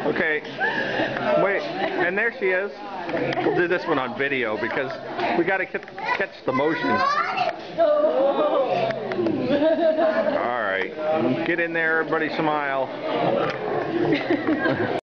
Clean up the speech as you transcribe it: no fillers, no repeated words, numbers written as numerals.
Okay, wait, and there she is. We'll do this one on video because we got to catch the motion. All right, get in there, everybody smile.